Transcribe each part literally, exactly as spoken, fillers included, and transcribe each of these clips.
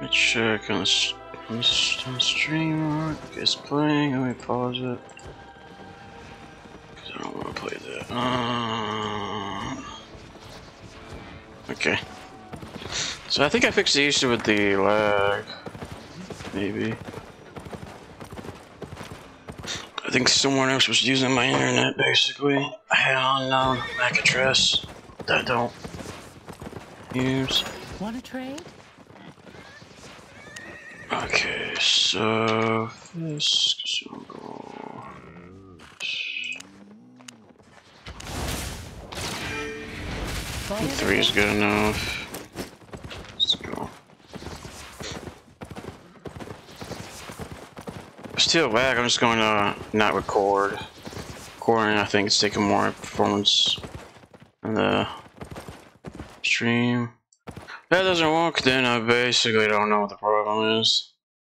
check on the, on the, on the stream. Okay, it's playing. Let me pause it. Cause I don't want to play that. Uh, okay. So I think I fixed the issue with the lag. Maybe. I think someone else was using my internet basically. I had on um, M A C address that I don't use. Want to trade? Okay, so this consumable. Three is good enough. Let's go. Still lag. I'm just going to not record. Recording, I think it's taking more performance on the stream. If that doesn't work, then I basically don't know what the problem is.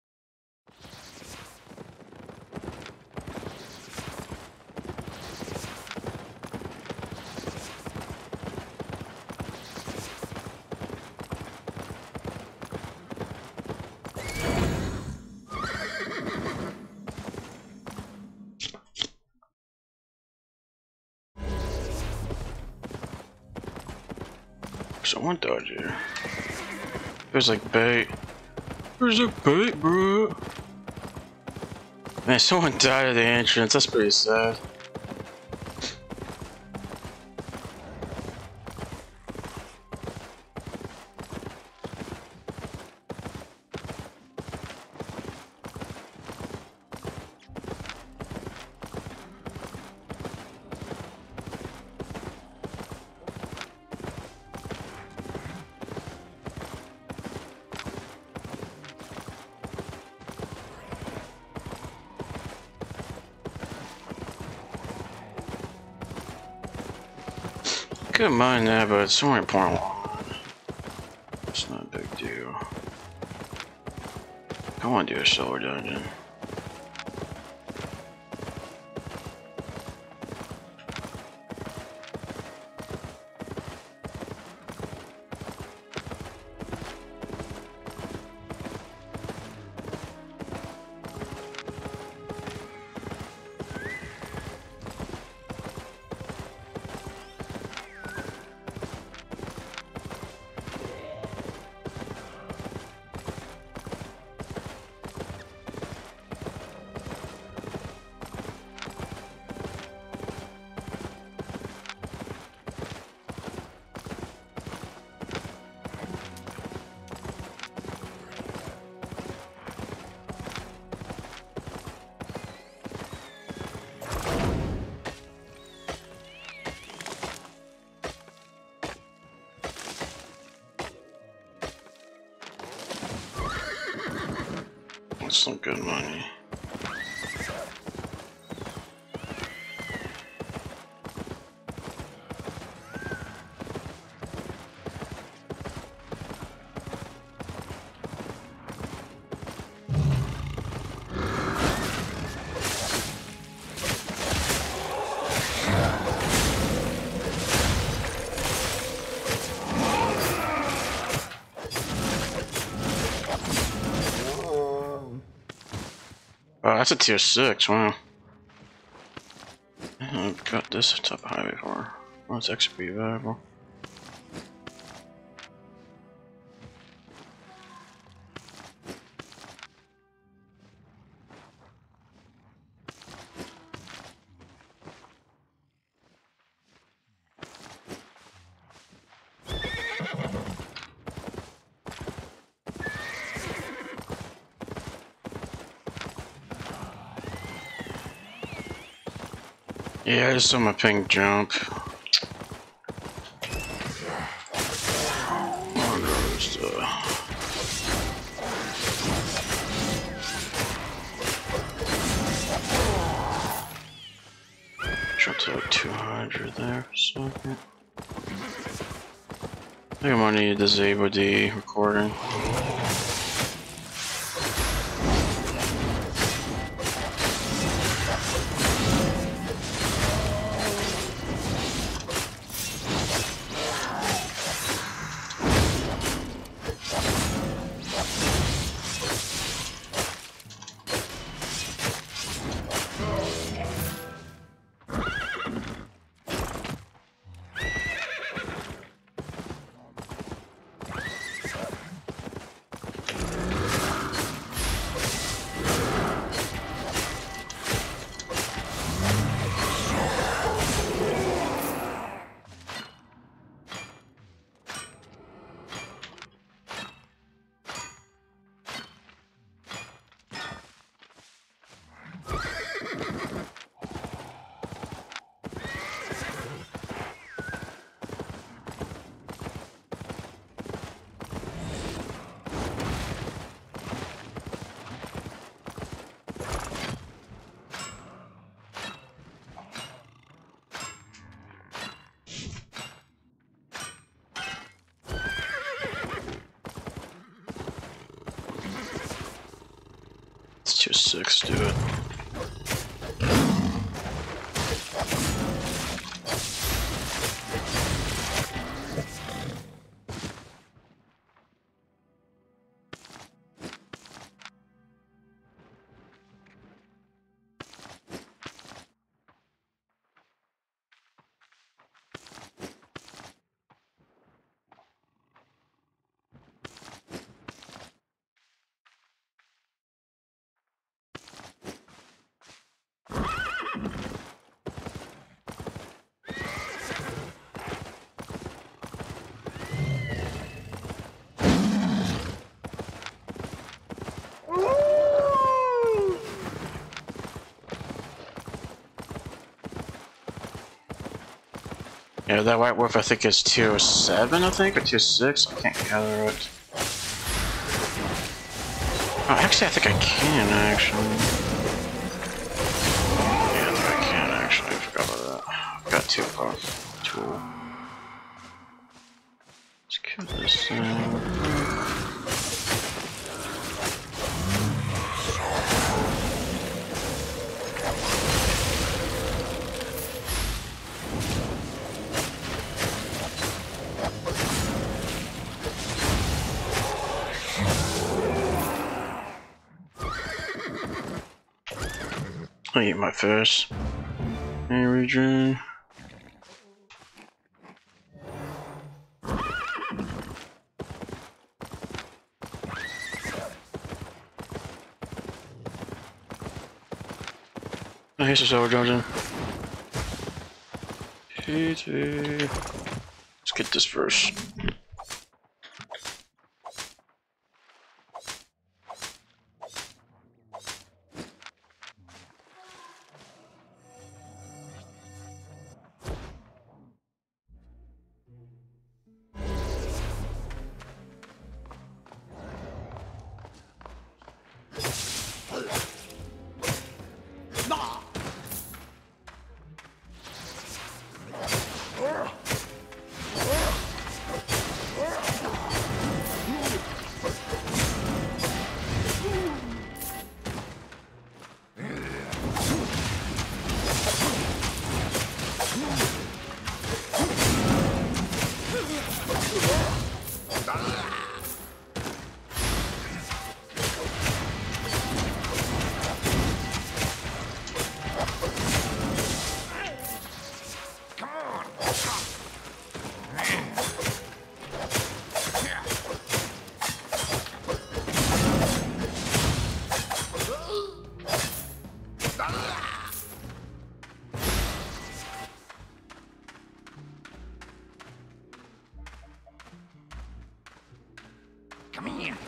Someone died here. There's like bait. There's like bait, bro. Man, someone died at the entrance. That's pretty sad. Couldn't mind that, but it's only point one. It's not a big deal. I want to do a solar dungeon. That's some good money. Oh, that's a tier six, wow. I've got this top high before. Oh, it's X P valuable. Yeah, I just saw my ping jump. Oh, just, uh... Jumped to like two hundred there for a second. I think I'm gonna need to disable the recording. six, do it. Yeah, that White Wolf I think is two oh seven, I think, or two oh six. I can't gather it. Oh, actually, I think I can, actually. Yeah, I think I can, actually. I forgot about that. I've got two parts. Tool. Let's kill this thing. I eat my fish. Hey, region. Oh, here's the silver dungeon. Let's get this first. Come here.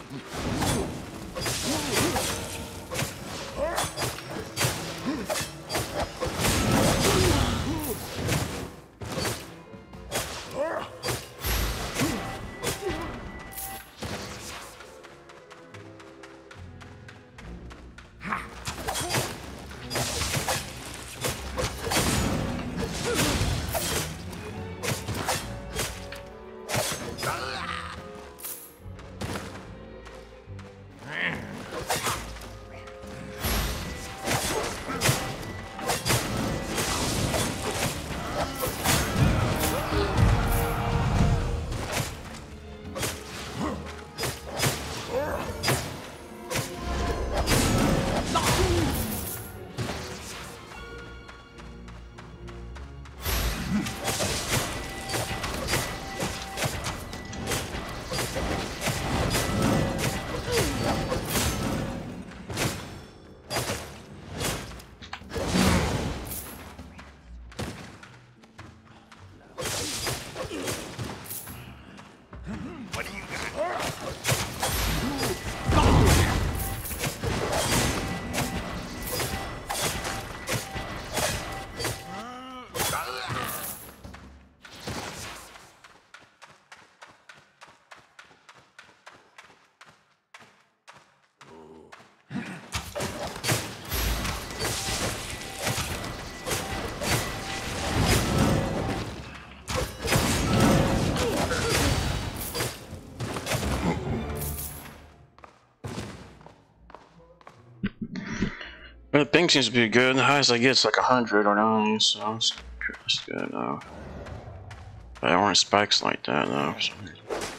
The ping seems to be good. The highest I get is like a hundred or ninety, so it's, it's good now. But I want spikes like that though. For some reason.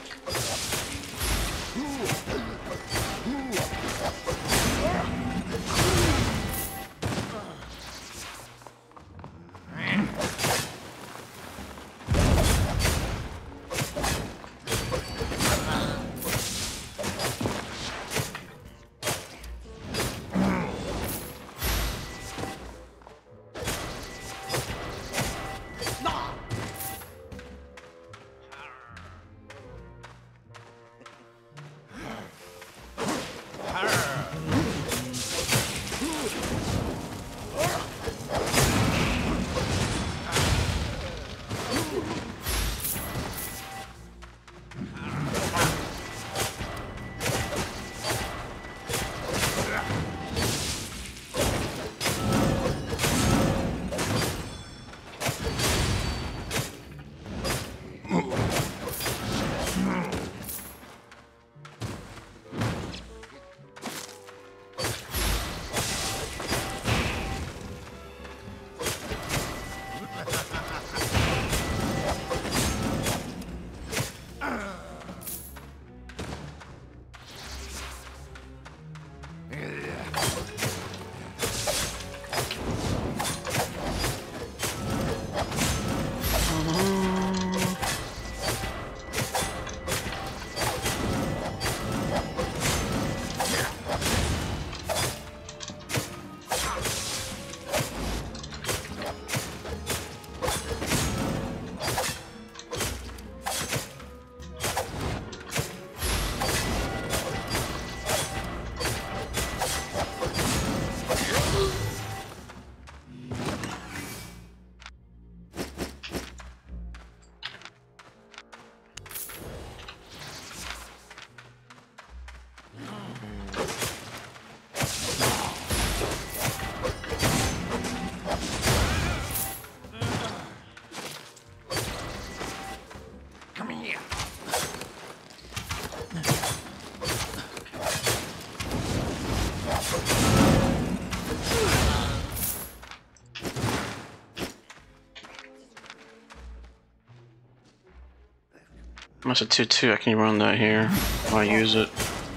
That's a two two, I can run that here if I use it.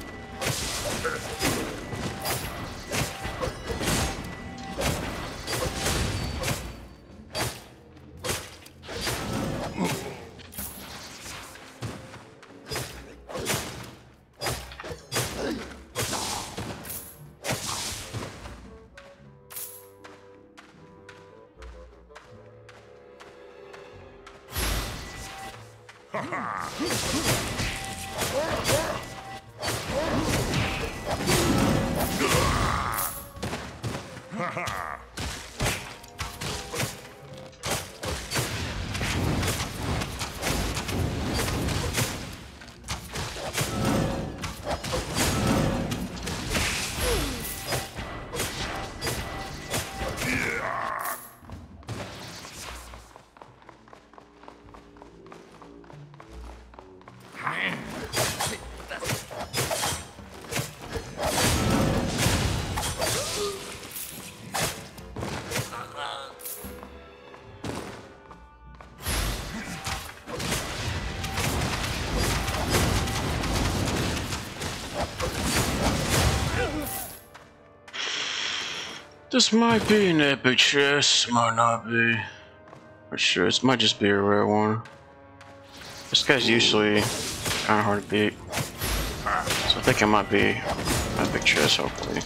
This might be an epic chest, might not be. For sure, this might just be a rare one. This guy's usually kind of hard to beat. So I think it might be an epic chest, hopefully.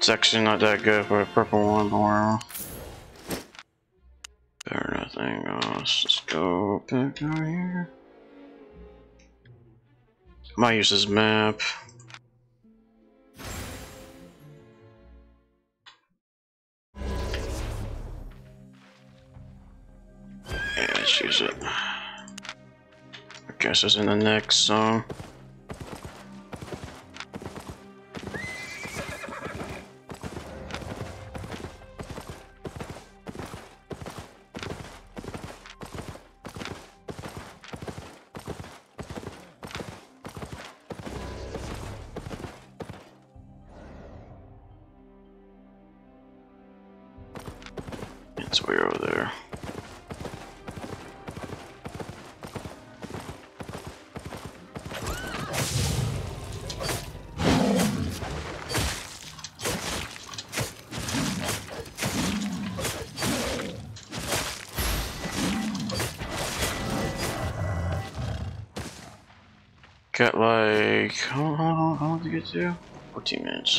It's actually not that good for a purple one, but well, better nothing else. Let's go back down here. Might use this map. Yeah, let's use it. I guess it's in the next zone. It's way over there. Got like, how, how, how long to get to? fourteen minutes.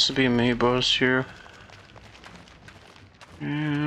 This will be me, boss here. Yeah.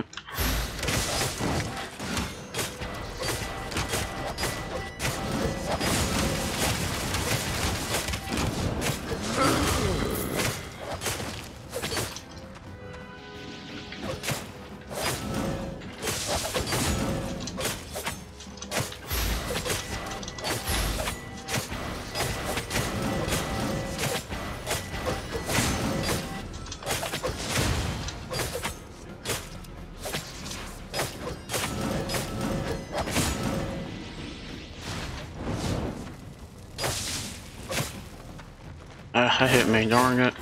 Ah, that hit me, darn it.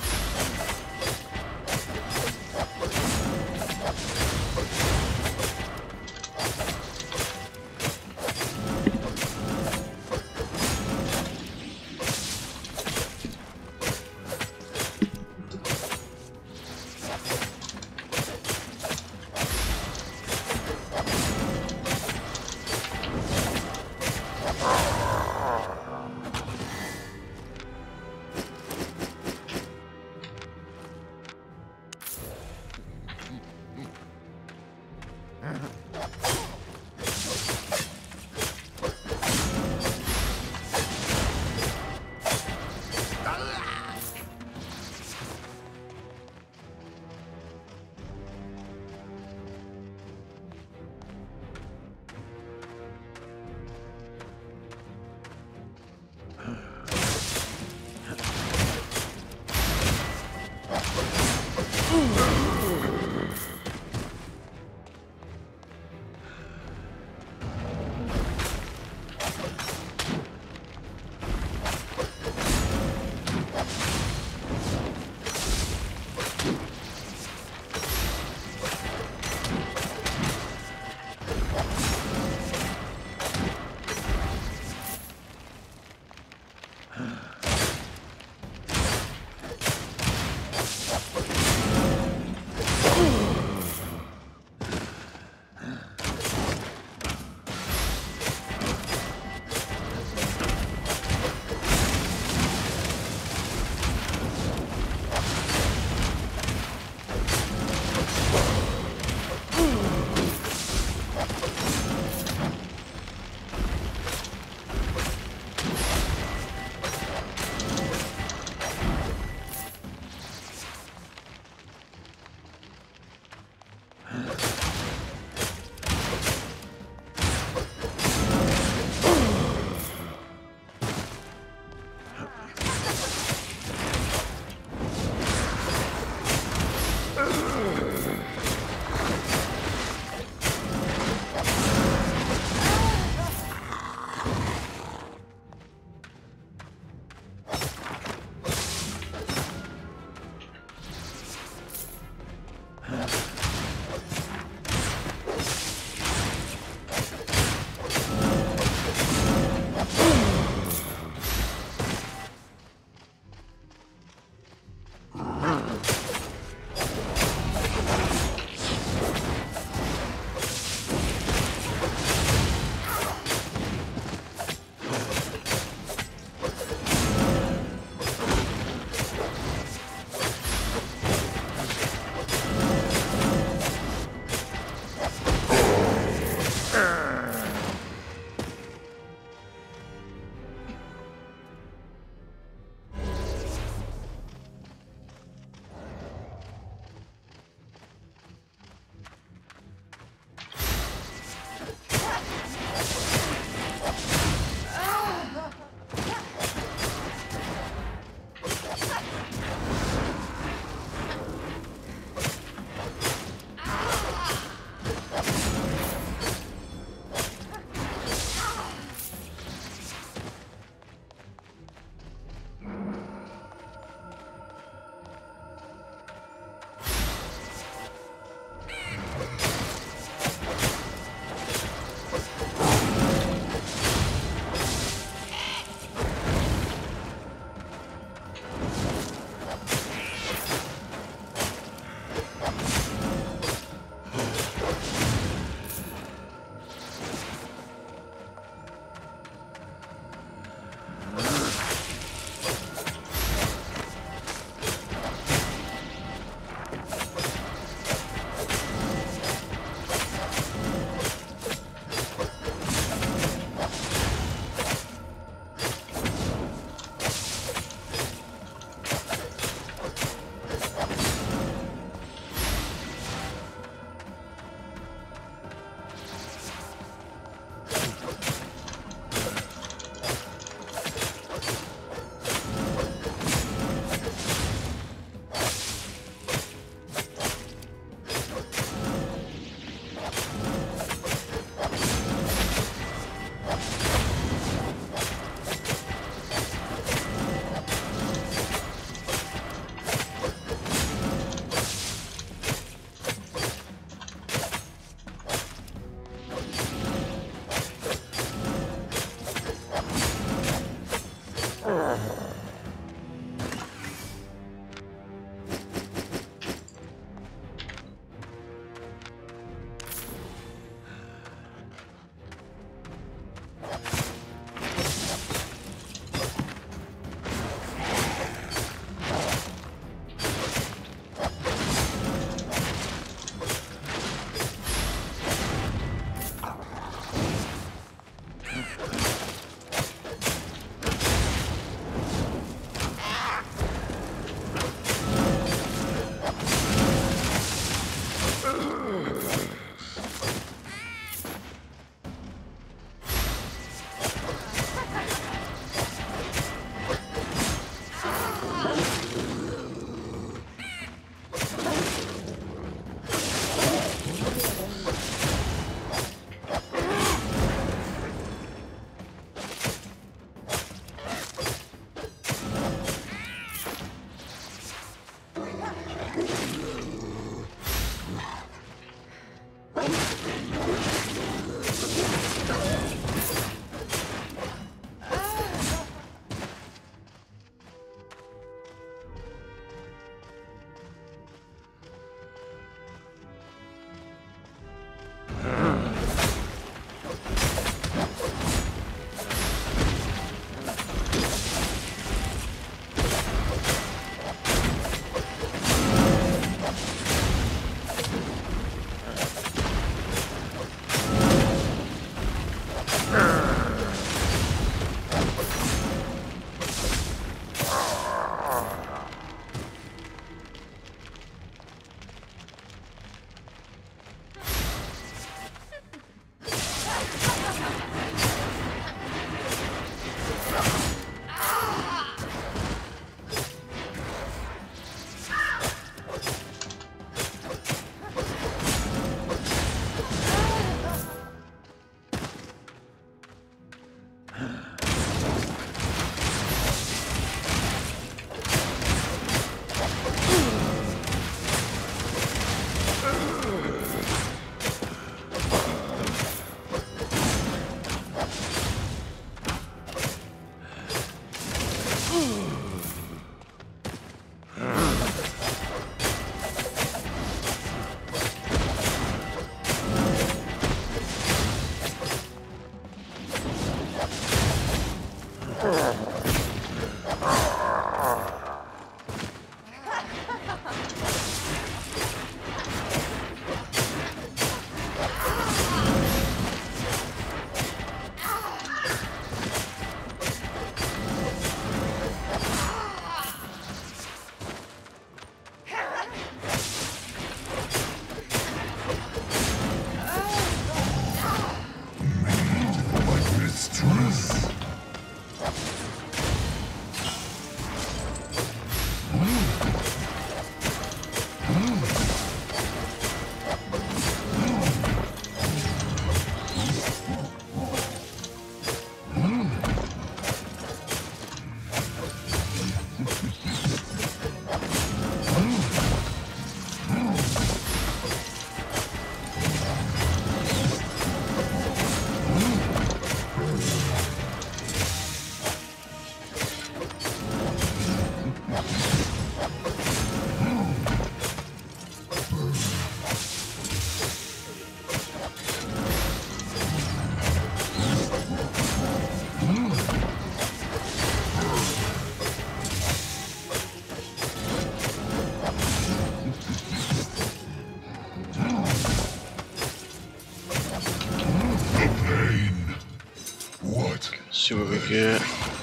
see what we get.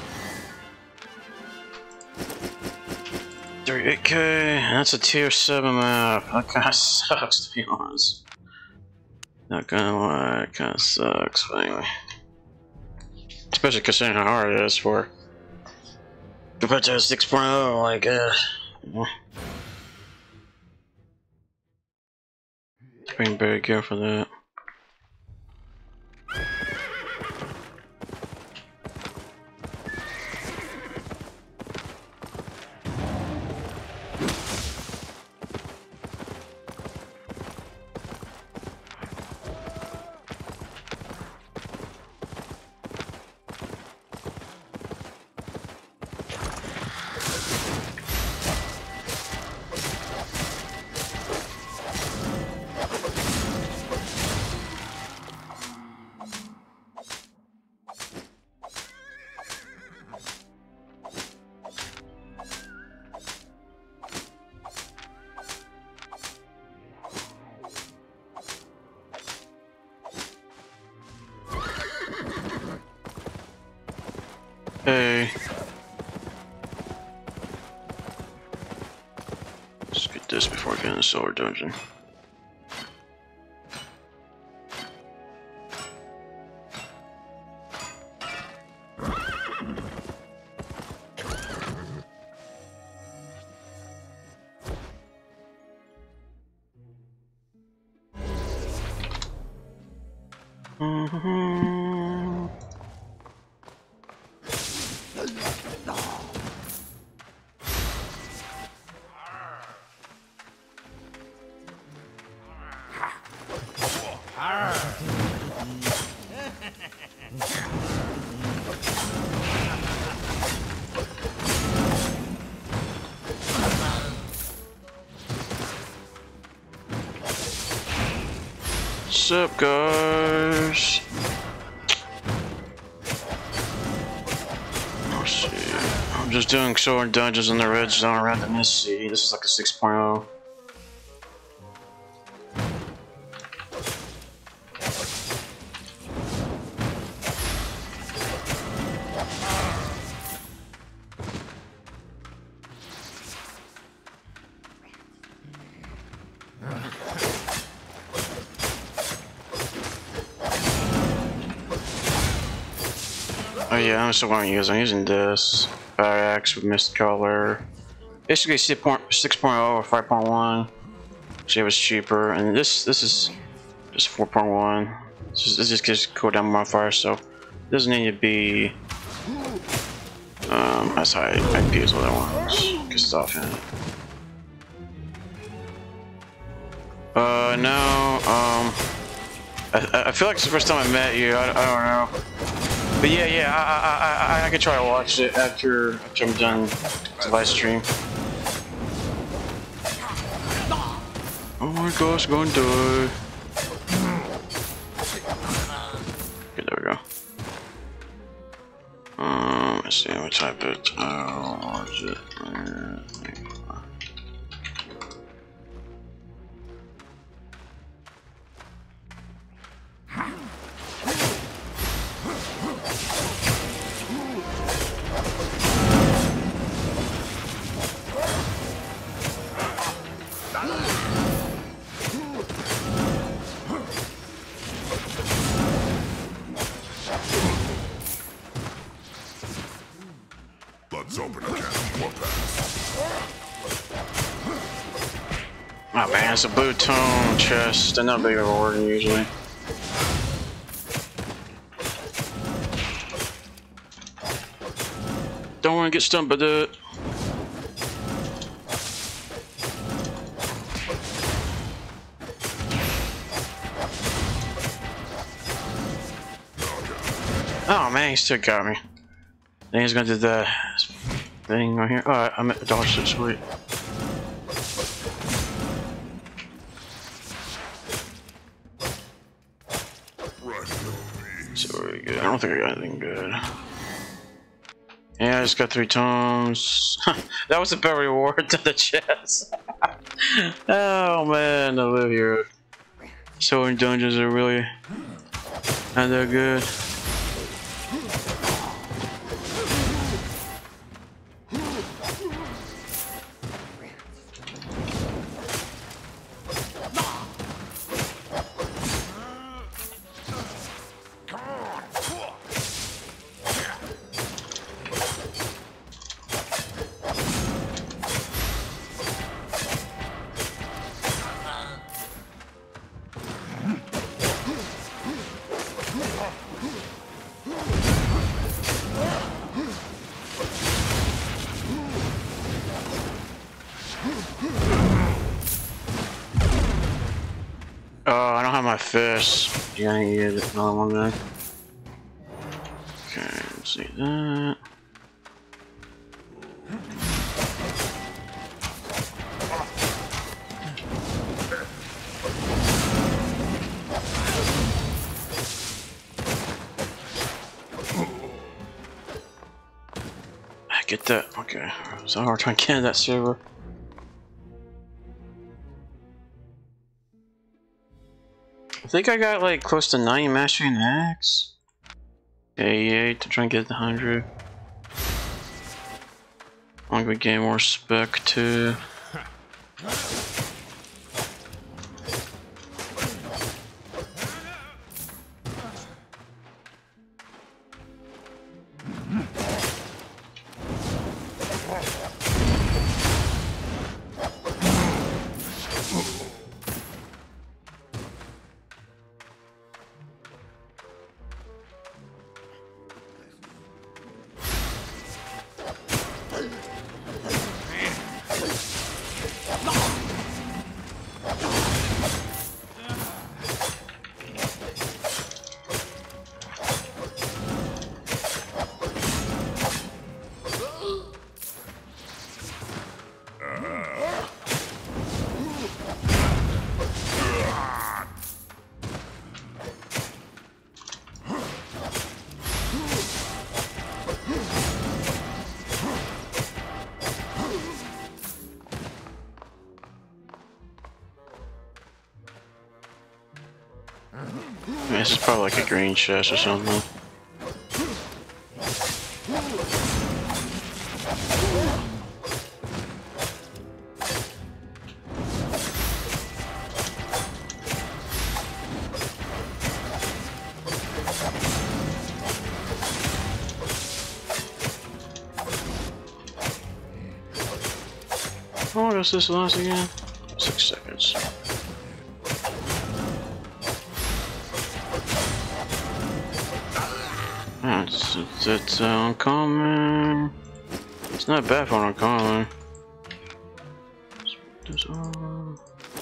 thirty-eight K, that's a tier seven map. That kinda sucks, to be honest. Not gonna lie, it kinda sucks, but anyway. Especially considering how hard it is for compared to six point oh, like, uh, being very careful for that. Hey. Let's get this before I get in the solar dungeon. Mm-hmm. What's up, guys? Let's see. I'm just doing sword dungeons in the red zone around the Mist Sea. This is like a six point oh. Oh yeah, I'm still what I'm using. I'm using this Fire Axe with Mist Color. Basically six point oh or five point one. See, it was cheaper, and this this is just four point one. This, is, this just gives cooldown modifier, so it doesn't need to be um, as high I P as other ones. Get stuff in it. Uh, no. Um, I I feel like it's the first time I met you. I, I don't know. But yeah, yeah, I, I, I, I could try to watch it after, after I'm done the live stream. Oh my gosh, I'm gonna die. Okay, there we go. Um, let's see, what type it? Uh, watch it. Let's open a can of whoop-ass. Oh man, it's a blue tone chest. They're not big of a reward usually. Don't want to get stumped by that. Oh man, he still got me. Then he's gonna do the thing right here. Oh, I'm at the dodge so sweet. So very good. I don't think I got anything good. Yeah, I just got three tomes. That was a better reward to the chest. Oh man, I live here. Sword dungeons are really not that good. fist. Yeah, I need another one then. Okay, let's see that. Get that. Okay. So we're trying to get that server. I think I got like close to ninety mastery in X. eighty-eight to try and get the one hundred. I'm gonna gain more spec too. This is probably like a green chest or something. How long does this last again? Six seconds. It's, it's, it's uh, uncommon. It's not bad for uncommon. Let's put this on.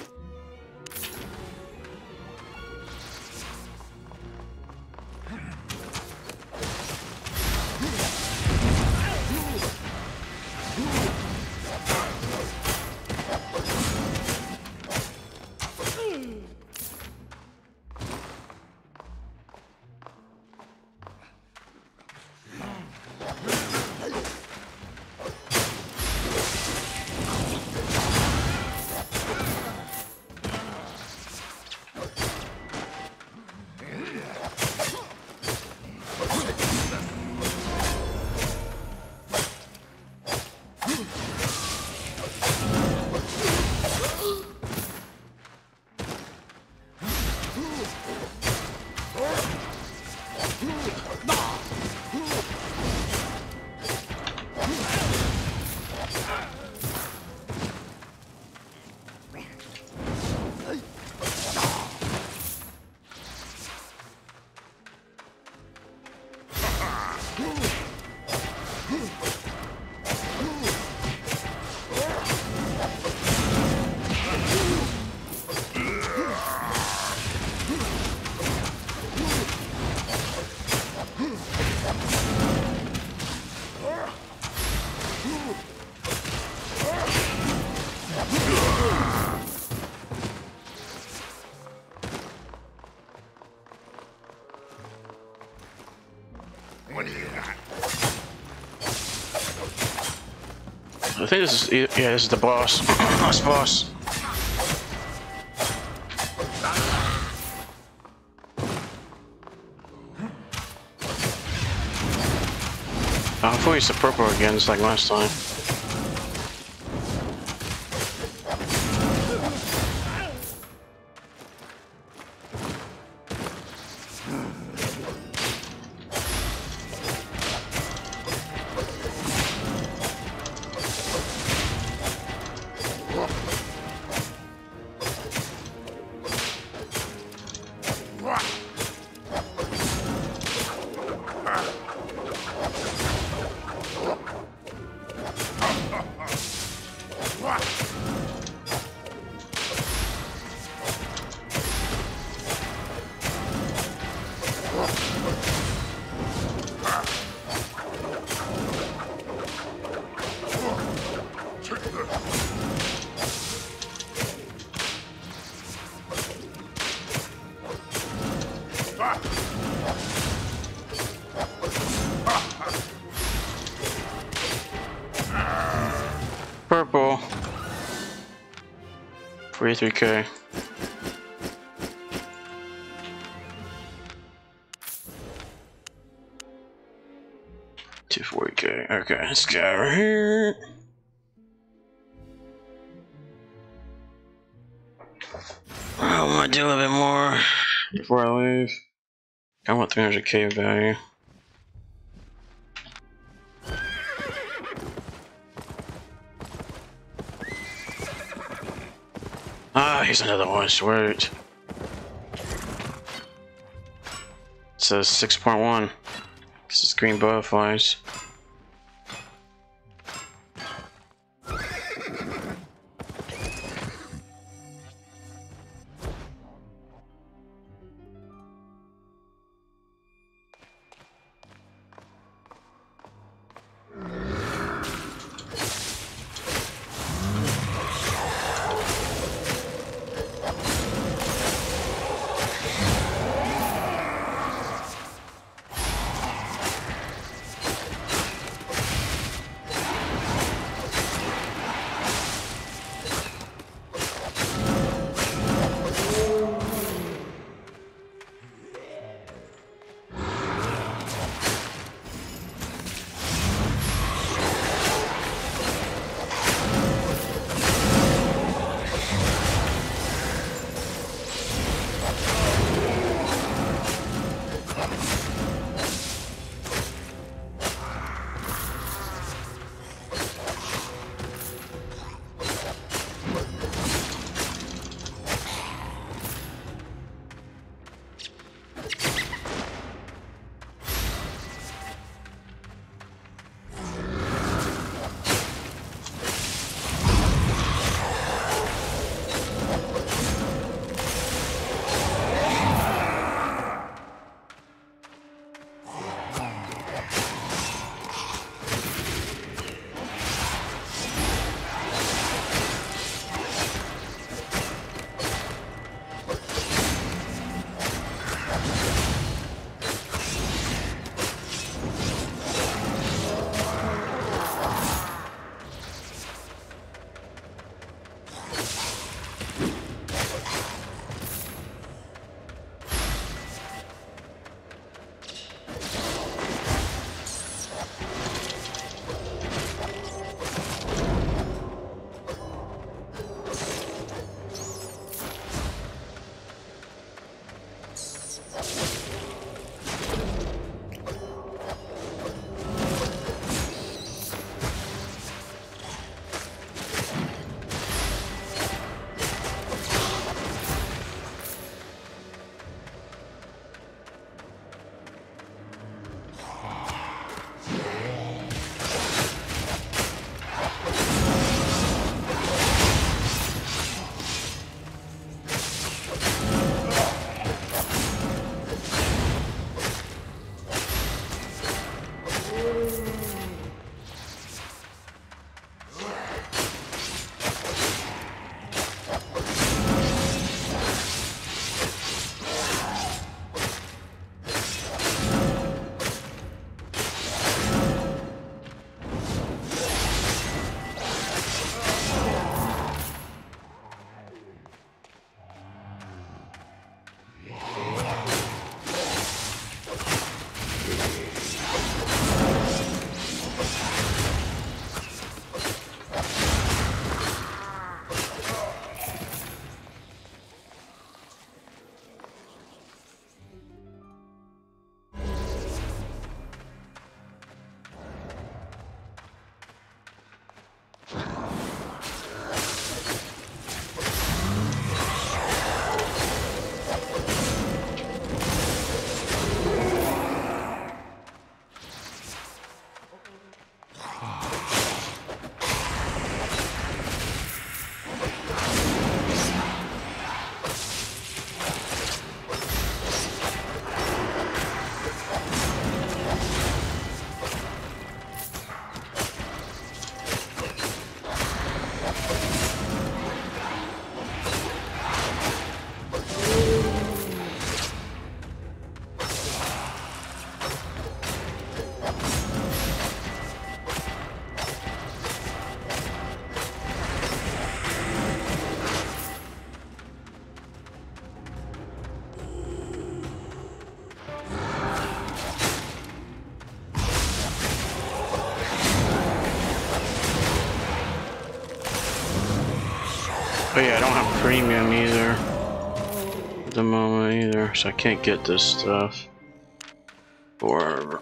I think this is, yeah, this is the boss. Last boss. Uh, hopefully it's the purple again, just like last time. Purple. forty-three K. two forty K. Okay, let's go over here. Oh, I might do a little bit more before I leave. I want three hundred K value. Ah, here's another one, sweet. It says six point one. This is green butterflies. But yeah, I don't have premium either at the moment either, so I can't get this stuff. Or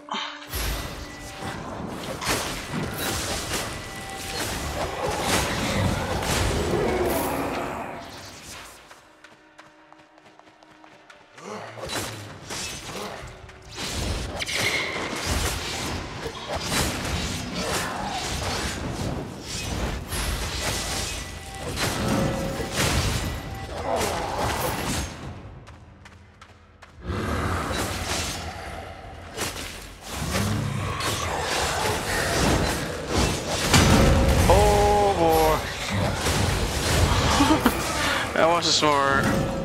that wasn't smart.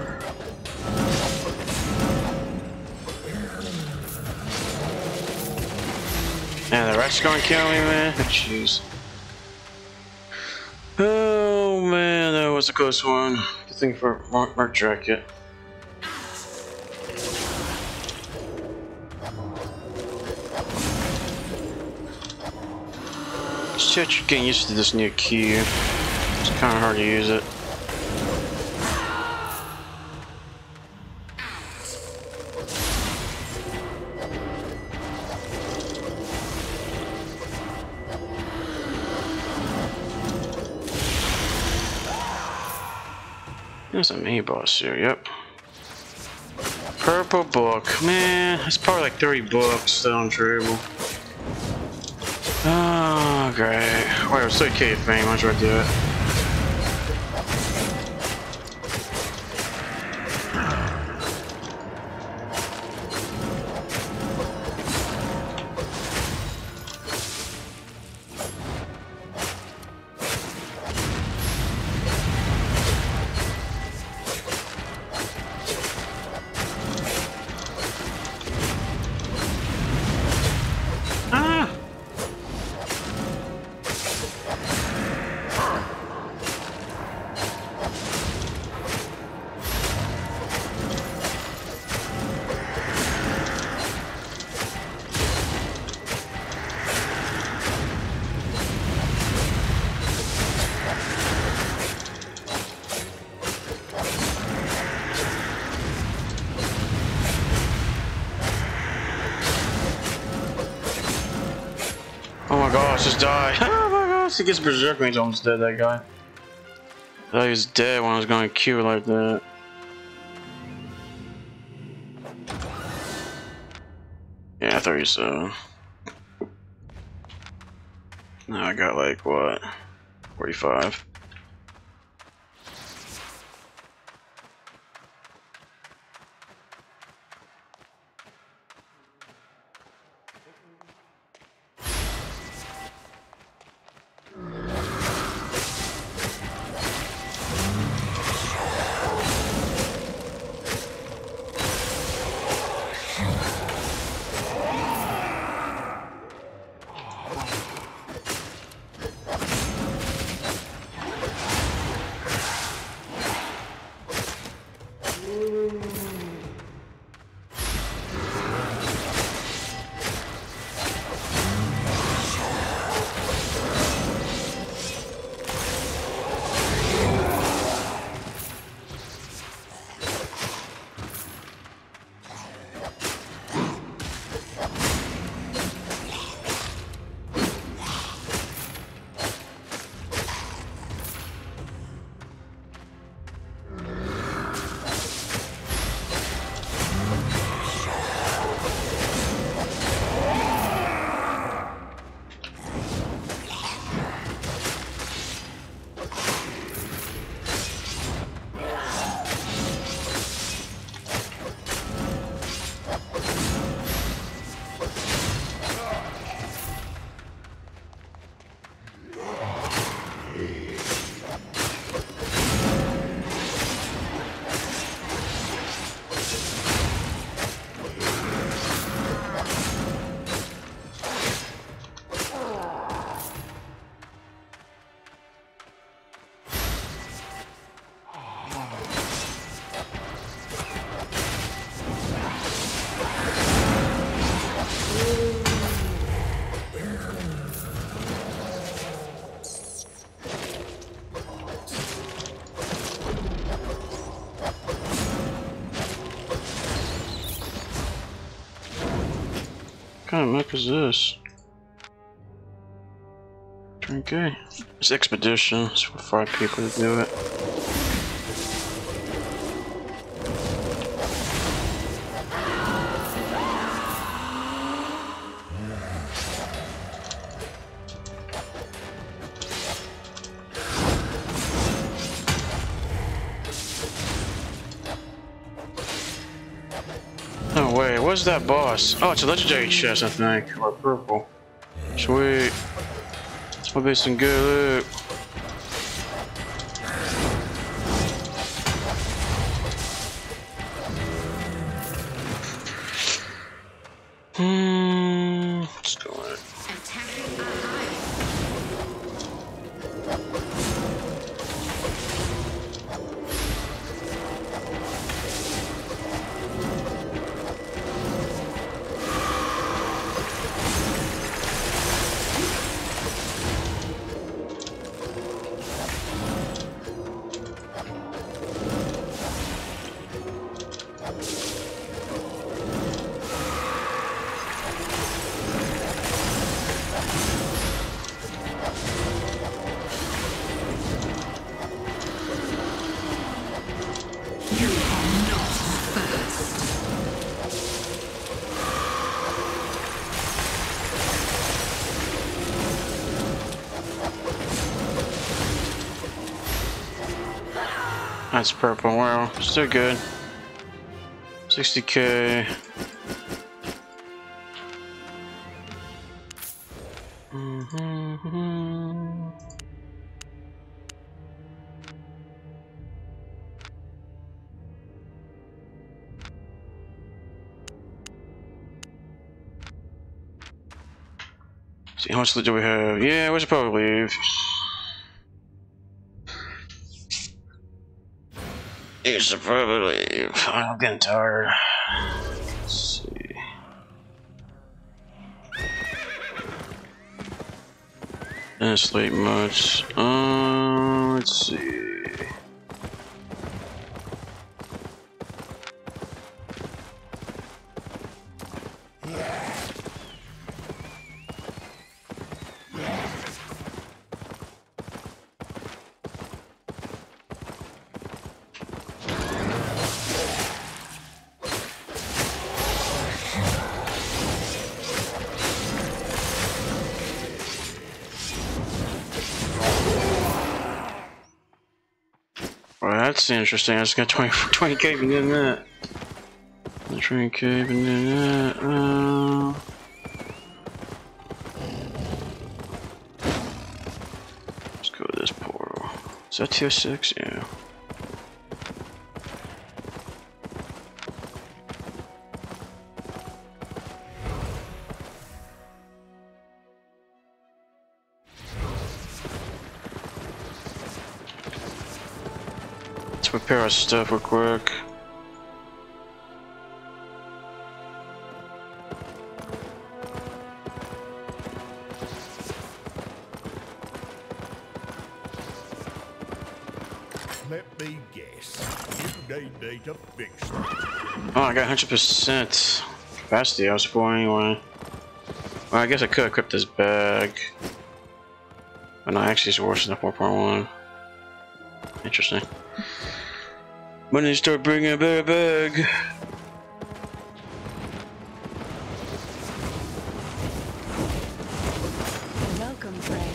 Yeah, the rat's gonna kill me, man. Jeez. Oh man, that was a close one. Good thing for Mark, Mark Jacket. Just getting used to this new key. It's kind of hard to use it. There's a mini boss here, yep. Purple book. Man, that's probably like thirty books still on Tribble. Oh, great. Wait, it's like K Fame, why should I do it? Oh my gosh, just die. Oh my gosh, he gets berserk when he's almost dead, that guy. I thought he was dead when I was going to Q like that. Yeah, thirty-seven. Now I got like, what? forty-five. kind of mech is this? Okay. It's expedition. It's for five people to do it. No way, what's that boss? Oh, it's a legendary chest, I think. Or purple. Sweet. This will be some good loot. Hmm. Let's go in. That's purple. Wow, still good. sixty K. Mm-hmm. See, how much loot do we have? Yeah, we should probably leave. You should probably leave. I'm getting tired. Let's see. Didn't sleep much. Uh, let's see. Well, that's interesting. I just got twenty, twenty K even in that. twenty K even in that. Uh... Let's go to this portal. Is that tier six? Yeah. Prepare our stuff real quick. Let me guess. You need to fix it. Oh, I got one hundred percent capacity. I was for anyway. Well, I guess I could equip this bag. But no, actually it's worse than the four point one. Interesting. When they start bringing a better bag. Welcome, friend.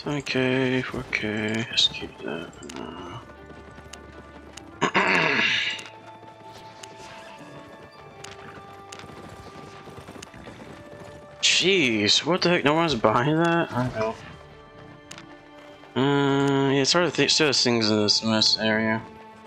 Okay, okay, let's keep that for now. Jeez, what the heck? No one's behind that? I don't know. Uh, yeah, it's hard to think. Still has things in this mess area.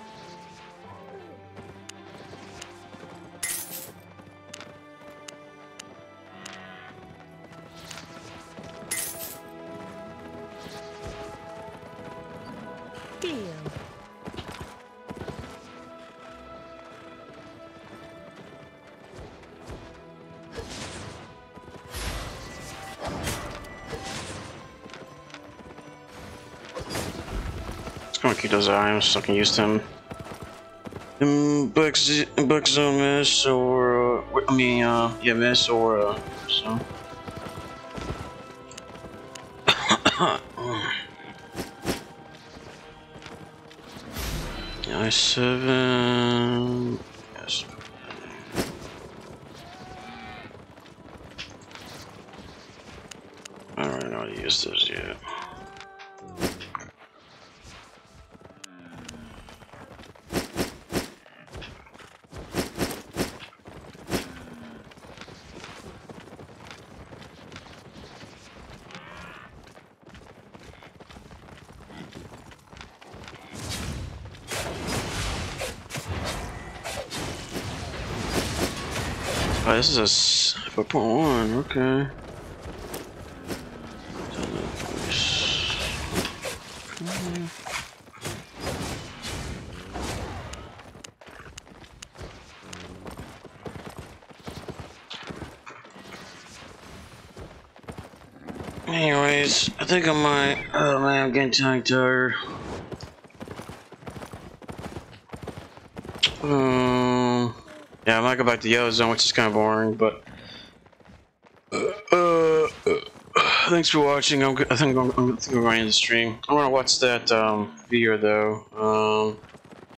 Feel. Just gonna keep those items so I can use them. Um, Black, Z Black Zone Miss or, uh, I mean, uh, yeah, Miss or, uh, so. I seven. Yes. I don't really know how to use this yet. Oh, this is a four point one, okay. Anyways, I think I might. Oh man, I'm getting tongue tired. Um, yeah, I might go back to Yellow Zone, which is kind of boring, but. Uh, uh, thanks for watching. I'm, I think I'm, I'm, I think I'm going to end the stream. I want to watch that um, video though. Um,